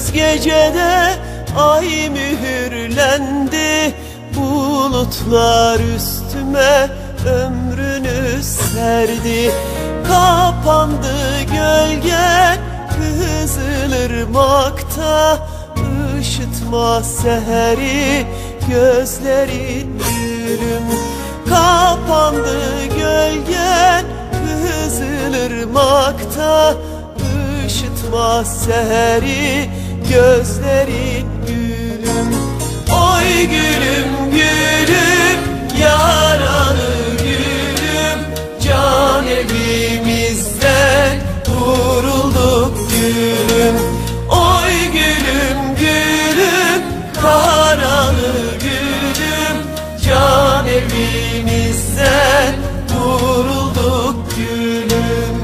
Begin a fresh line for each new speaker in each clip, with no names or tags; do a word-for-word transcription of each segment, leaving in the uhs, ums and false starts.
gündüz gecede ay mühürlendi, bulutlar üstüme ömrünü serdi. Kapandı gölgen Kızılırmak'ta, ışıtma seheri gözlerin gülüm. Kapandı gölgen Kızılırmak'ta, ışıtma seheri gözlerin gülüm. Oy gülüm gülüm, yaralı gülüm, can evimizden vurulduk gülüm. Oy gülüm gülüm, karalı gülüm, can evimizden vurulduk gülüm.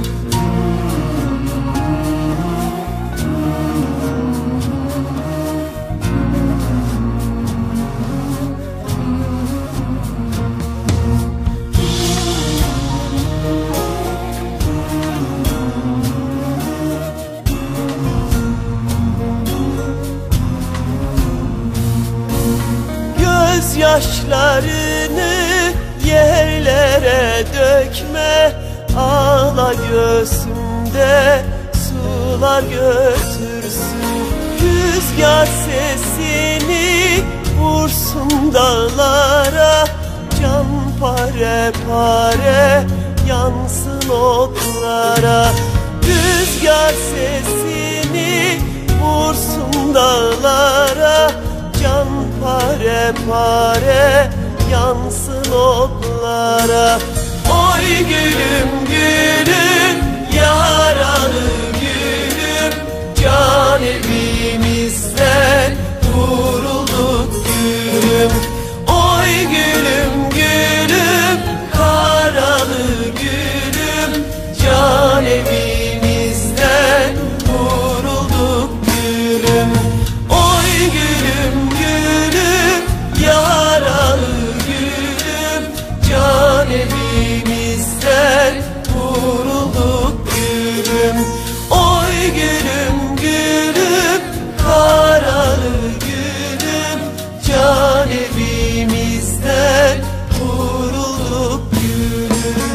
Gözyaşlarını yerlere dökme, ağla göğsümde sular götürsün. Rüzgar sesini vursun dağlara, can pare pare yansın otlara. Rüzgar sesini vursun dağlara, can pare pare yansın otlara. Oy gülüm gülüm, yaralı gülüm, can evimizden vurulduk gülüm. Oy gülüm gülüm, karalı gülüm, can evimizden vurulduk gülüm. Oy gülüm gülüm, yaralı gülüm, can evimizden vurulduk gülüm. Oy gülüm gülüm, karalı gülüm, can evimizden vurulduk gülüm.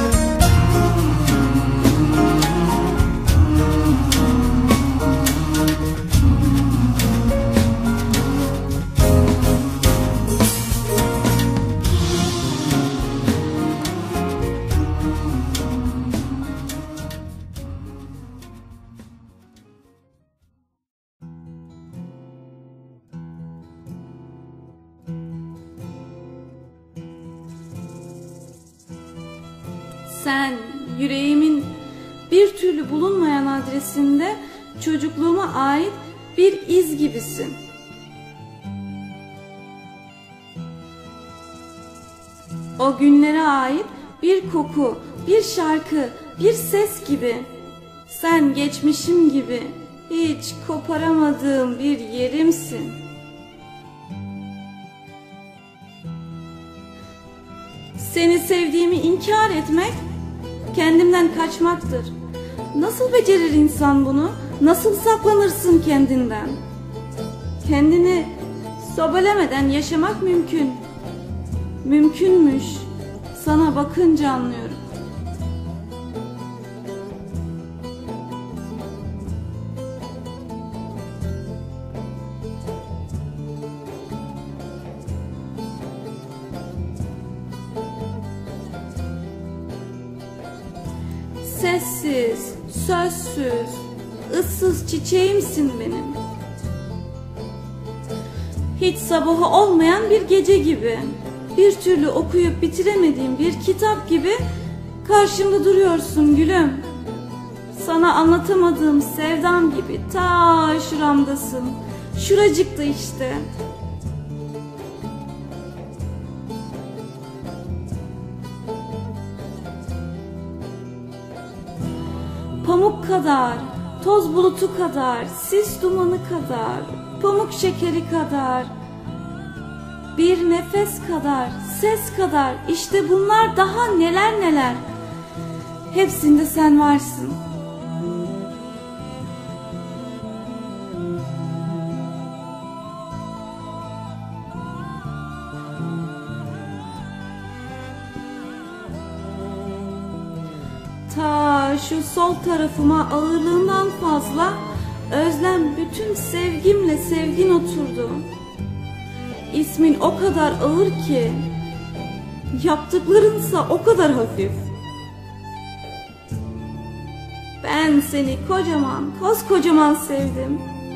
Sen yüreğimin bir türlü bulunmayan adresinde çocukluğuma ait bir iz gibisin. O günlere ait bir koku, bir şarkı, bir ses gibi. Sen geçmişim gibi hiç koparamadığım bir yerimsin. Seni sevdiğimi inkar etmek kendimden kaçmaktır. Nasıl becerir insan bunu? Nasıl saklanırsın kendinden? Kendini sobelemeden yaşamak mümkün. Mümkünmüş. Sana bakınca anlıyorum. Sessiz, sözsüz, ıssız çiçeğimsin benim. Hiç sabahı olmayan bir gece gibi, bir türlü okuyup bitiremediğim bir kitap gibi karşımda duruyorsun gülüm. Sana anlatamadığım sevdam gibi ta şuramdasın, şuracıkta işte. Pamuk kadar, toz bulutu kadar, sis dumanı kadar, pamuk şekeri kadar, bir nefes kadar, ses kadar, işte bunlar daha neler neler. Hepsinde sen varsın. şu sol tarafıma ağırlığından fazla özlem, bütün sevgimle sevgin oturdu. İsmin o kadar ağır ki, yaptıklarınsa o kadar hafif. Ben seni kocaman, koskocaman sevdim.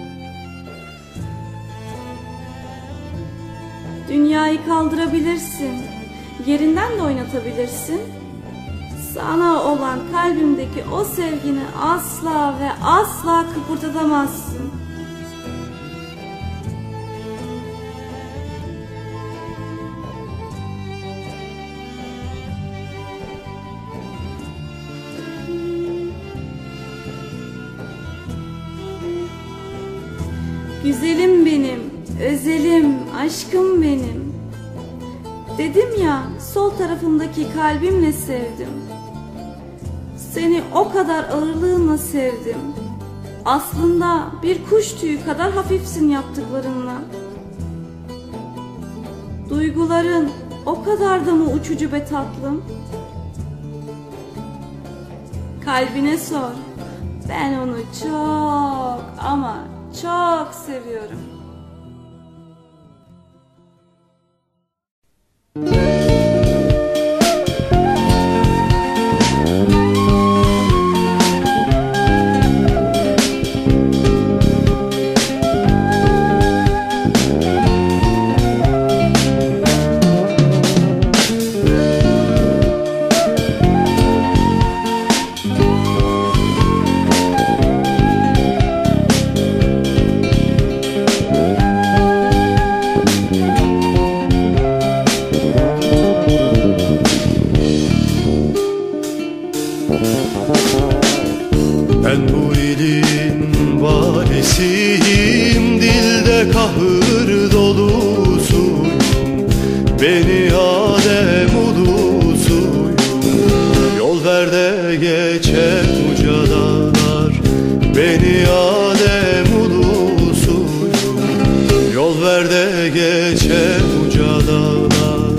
Dünyayı kaldırabilirsin, yerinden de oynatabilirsin. Sana olan kalbimdeki o sevgini asla ve asla kıpırdatamazsın. Güzelim benim, özelim, aşkım benim. Dedim ya, sol tarafımdaki kalbimle sevdim. Seni o kadar ağırlığınla sevdim. Aslında bir kuş tüyü kadar hafifsin yaptıklarınla. Duyguların o kadar da mı uçucu be tatlım? Kalbine sor. Ben onu çok ama çok seviyorum.
Ben bu ilin varisiyim, dilde kahır dolusuyum. Beni Adem ulusuyum. Yol ver de geçen ucadalar. Beni Adem ulusuyum. Yol ver de geçen ucadalar.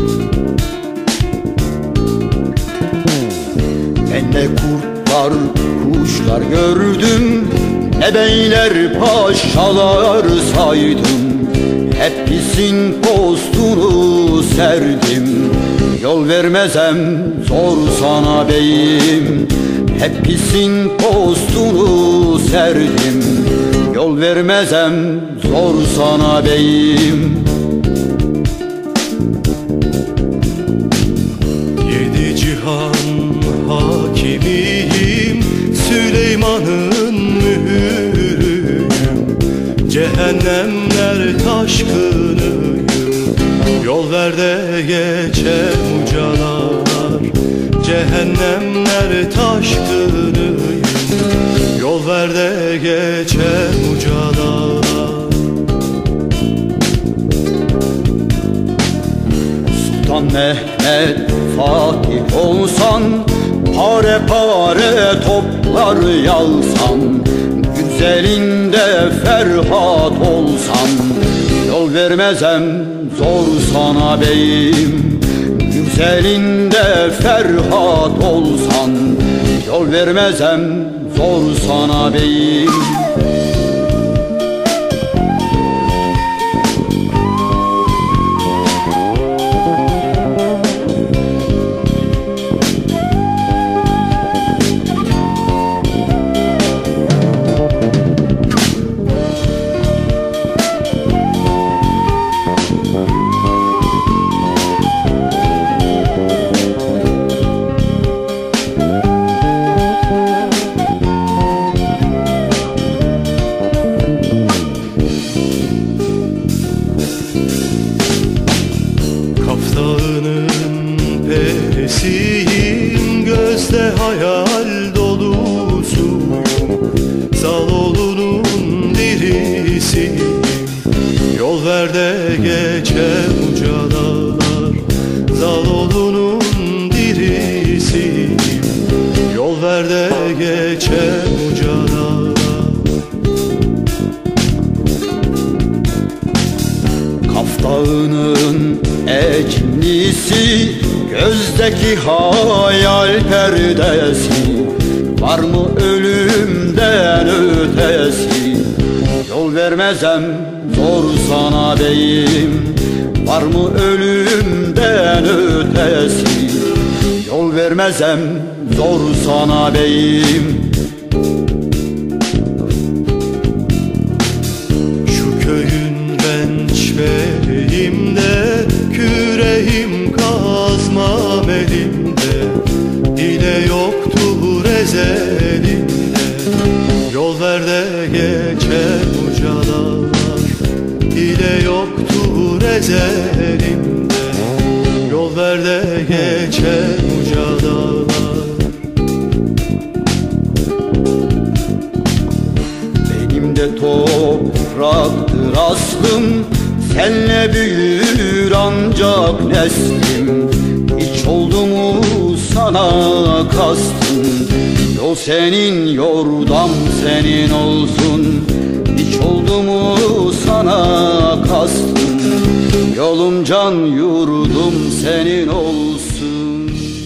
Ben ne kurtlar, kuşlar gördüm, ne beyler paşalar saydım. Hepsinin postunu serdim. Yol vermezem zor sana beyim. Hepsinin postunu serdim. Yol vermezem zor sana beyim.
Yedi cihan hakimiyim, Süleyman'ın mühürüyüm. Cehennemler taşkınıyım. Yol ver de geçen ucalar. Cehennemler taşkınıyım. Yol ver de geçen ucalar.
Sultan Mehmet Fatih olsan, pare pare toplar yalsan, güzelinde Ferhat olsan, yol vermezem zor sana beyim. Güzelinde Ferhat olsan, yol vermezem zor sana beyim.
perisiyim, gözde hayal dolusuyum. Zaloğlu'nun dirisiyim, yol ver de geçen ucalar. Zaloğlu'nun dirisiyim, yol ver de geçen ucalar.
Kaf Dağı'nın ekinlisi, gözdeki hayal perdesi, Var mı ölümden ötesi? Yol vermezem zor sana beyim. Var mı ölümden ötesi? Yol vermezem zor sana beyim.
Şu köyün genç beyimde, küreğim kazmam elimde, hile yoktur ezelinde. Yol ver de geçer uca dağlar, hile yoktur ezelinde. Yol ver de geçer uca dağlar.
Benim de topraktır aslım, senle büyür ancak neslim. Hiç oldu mu sana kastım? Yol senin, yordam senin olsun. Hiç oldu mu sana kastım? Yolum can yurdum senin olsun.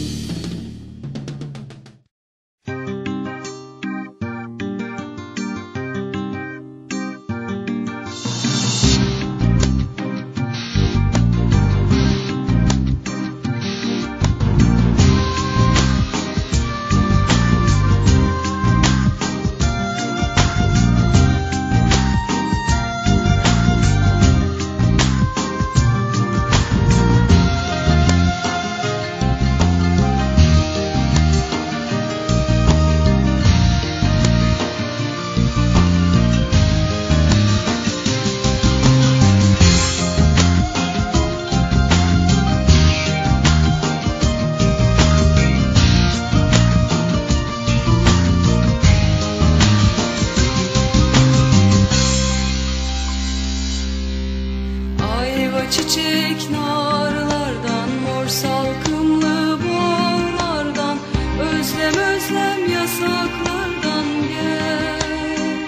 Çiçek narlardan, mor salkımlı bağlardan, özlem özlem yasaklardan gel.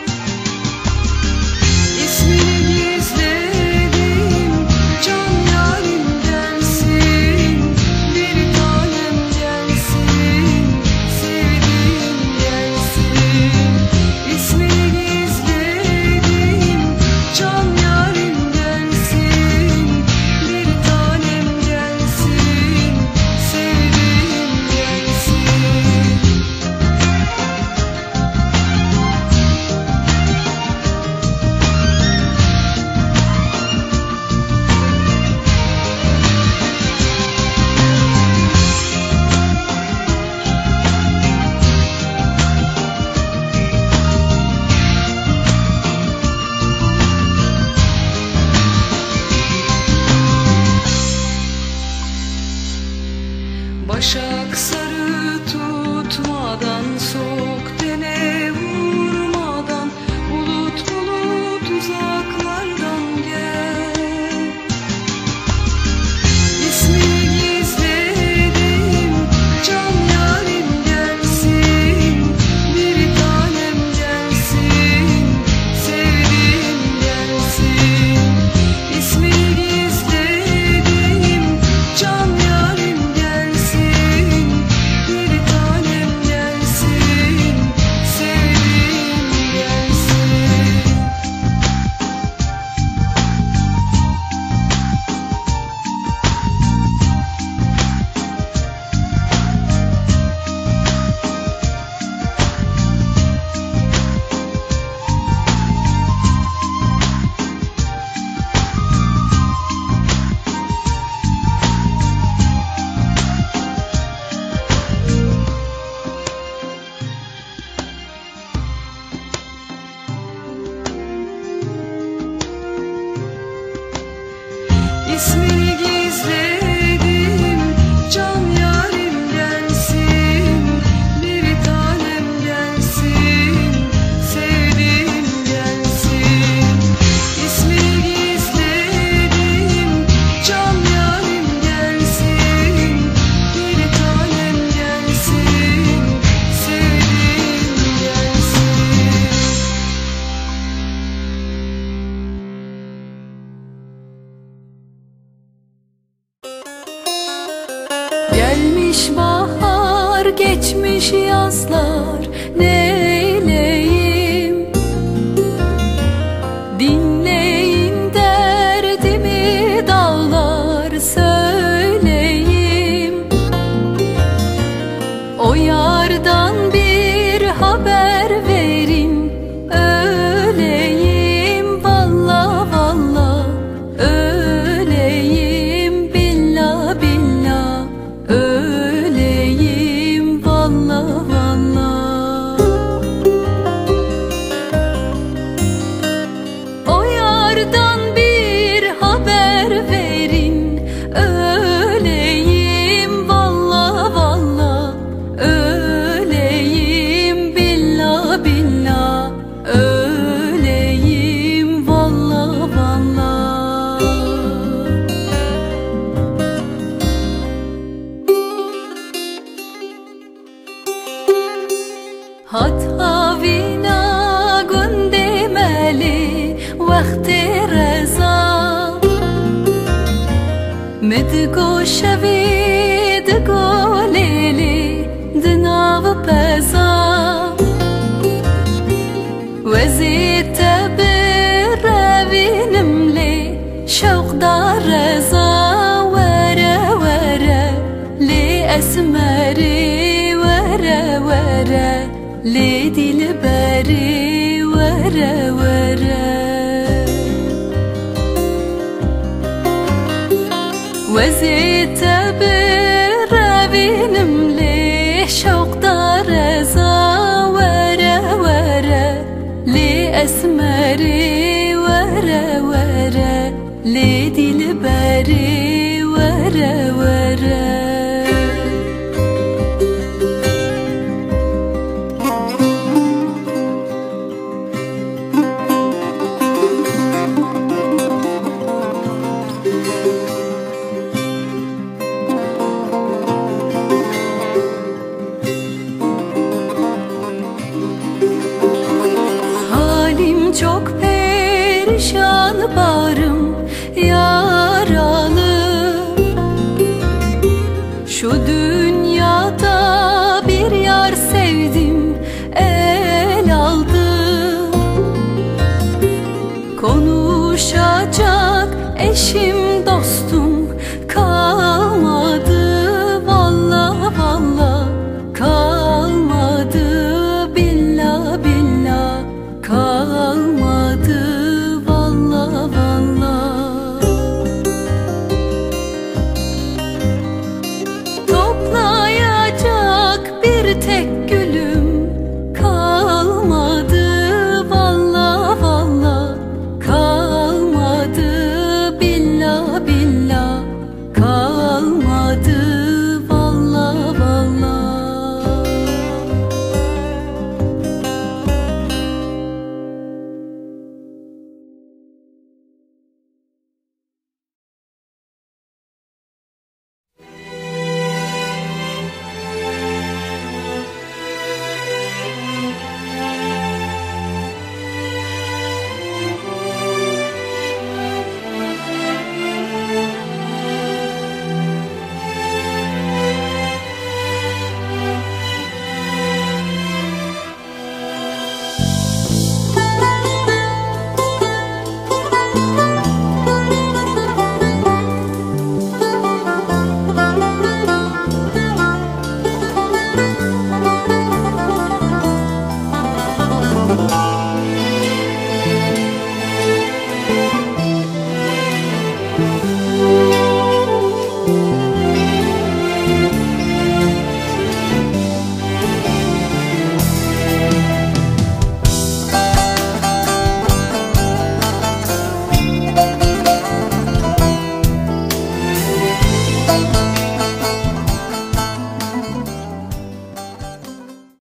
İsmini gizledim, can yarim gelsin, bir tanem gelsin, sevdiğim gelsin. İsmini gizledim, can yarim gelsin, bir tanem gelsin, sevdiğim gelsin. Başak sarı tutmadan, soğuk dene vurmadan, bulut bulut uzaklardan gel. İsmini gizledim, can yarim gelsin, bir tanem gelsin, sevdiğim gelsin. İsmini gizledim, can yarim gelsin, bir tanem gelsin, sevdiğim gelsin. İsmini gizledim, can yarim gelsin, bir tanem gelsin, sevdiğim gelsin. İsmini gizledim, can yarim gelsin, bir tanem gelsin, sevdiğim gelsin. Gelmiş bahar geçmiş yazlar neyleyim? Dinleyin derdimi dağlar söyleyeyim. O yardan bir haber verin, öleyim valla valla, öleyim billah billah, öleyim valla valla. O yardan bir haber verin, öleyim valla valla, öleyim billah billah, öleyim valla valla. Hatta vina gündemeli vakti reza, Midgo şevi digo leli dinav peza, Vezite bir revinimli şevkda reza, Vere vere li esmeri, Vere vere li dilberi, Vere vere. وزيت برابينم لي شوق دار رزا، ورا ورا لي أسمري، ورا ورا لي دلبري، ورا ورا. Çok perişan bağrım yaralı, şu dünyada bir yar sevdim el aldı, konuşacak eşim